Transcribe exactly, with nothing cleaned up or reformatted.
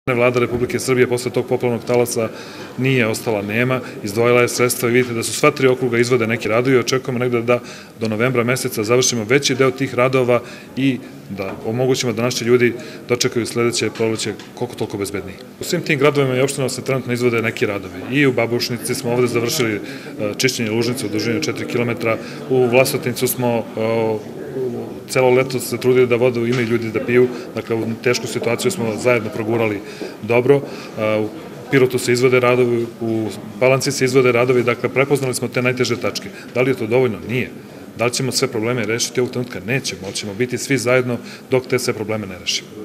Vlada Republike Srbije posle tog poplavnog talasa nije ostala nema, izdvojila je sredstva i vidite da su sva tri okruga izvode neki radovi i očekujemo negde da do novembra meseca završimo veći deo tih radova i da omogućimo da naši ljudi dočekaju sledeće proleće koliko toliko bezbedniji. U svim tim gradovima i opštinama se trenutno izvode neki radovi. I u Babušnici smo ovde završili čišćenje lužnice u dužini četiri kilometra, u Vlasotincu smo celo leto se trudili da vodu imaju ljudi da piju, dakle u tešku situaciju smo zajedno progurali dobro. U Pirotu se izvode radovi, u Palanci se izvode radovi, dakle prepoznali smo te najteže tačke. Da li je to dovoljno? Nije. Da li ćemo sve probleme rešiti ovog trenutka? Nećemo, ali ćemo biti svi zajedno dok te sve probleme ne rešimo.